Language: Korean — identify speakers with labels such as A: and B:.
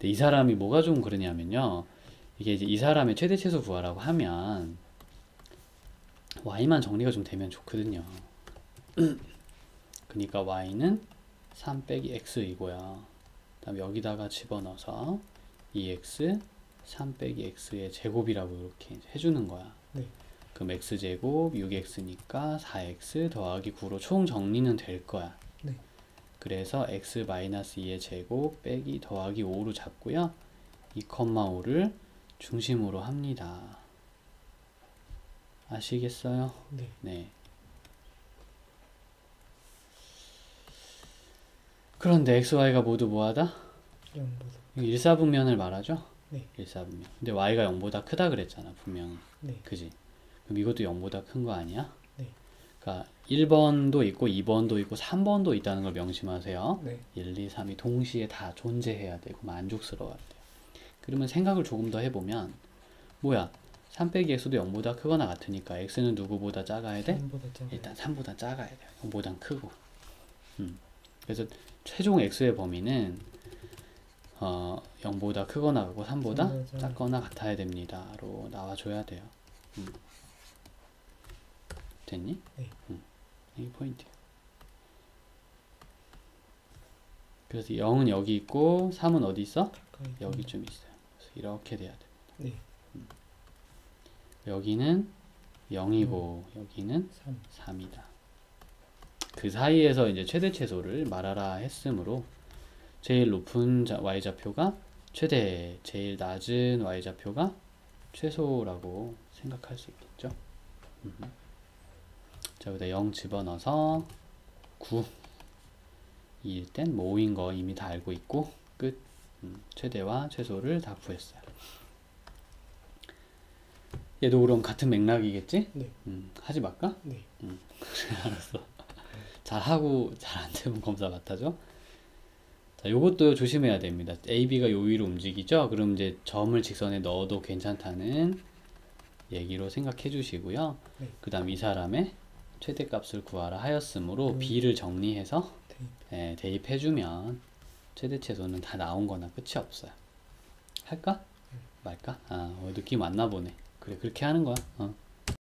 A: 근데 이 사람이 뭐가 좀 그러냐면요. 이게 이제 이 사람의 최대 최소 구하라고 하면 y만 정리가 좀 되면 좋거든요. 그러니까 y는 3 빼기 x 이고요. 그다음 여기다가 집어넣어서 2x 3 빼기 x의 제곱이라고 이렇게 해주는 거야.
B: 네.
A: 그럼 x제곱 6x니까 4x 더하기 9로 총 정리는 될 거야.
B: 네.
A: 그래서 x-2의 제곱 빼기 더하기 5로 잡고요. 2,5를 중심으로 합니다. 아시겠어요?
B: 네.
A: 네. 그런데 x, y가 모두 뭐하다?
B: 0보다.
A: 일사분면을 말하죠?
B: 네.
A: 일사분면. 근데 y가 0보다 크다 그랬잖아, 분명히.
B: 네.
A: 그지? 그럼 이것도 0보다 큰 거 아니야?
B: 네.
A: 그러니까 1번도 있고 2번도 있고 3번도 있다는 걸 명심하세요.
B: 네.
A: 1, 2, 3이 동시에 다 존재해야 되고 만족스러워야 돼요. 그러면 생각을 조금 더 해보면 뭐야? 3 빼기 x도 0보다 크거나 같으니까 x는 누구보다 작아야 돼?
B: 3보다 작아요.
A: 일단 3보다 작아야 돼요. 0보단 크고. 그래서 최종 x의 범위는 0보다 크거나 같고 3보다 작거나 같아야 됩니다. 로 나와줘야 돼요. 됐니?
B: 네.
A: 이게 포인트야. 그래서 0은 여기 있고 3은 어디 있어?
B: 가까이
A: 여기쯤 있어요. 그래서 이렇게 돼야 됩니다.
B: 네.
A: 여기는 0이고 여기는
B: 3.
A: 3이다. 그 사이에서 이제 최대 최소를 말하라 했으므로 제일 높은 y좌표가 최대, 제일 낮은 y좌표가 최소라고 생각할 수 있겠죠. 자, 여기다 0 집어넣어서 9일 땐 뭐 5인 거 이미 다 알고 있고 끝. 최대와 최소를 다 구했어요. 얘도 그럼 같은 맥락이겠지?
B: 네.
A: 하지 말까?
B: 네.
A: 알았어. 잘하고 잘 안 되면 검사 같아죠? 자, 요것도 조심해야 됩니다. A, B가 요 위로 움직이죠? 그럼 이제 점을 직선에 넣어도 괜찮다는 얘기로 생각해 주시고요.
B: 네.
A: 그 다음 이 사람의 최대값을 구하라 하였으므로 B를 정리해서 대입해주면 최대 최소는 다 나온 거나 끝이 없어요. 할까? 말까? 느낌 왔나 보네. 그래, 그렇게 하는 거야.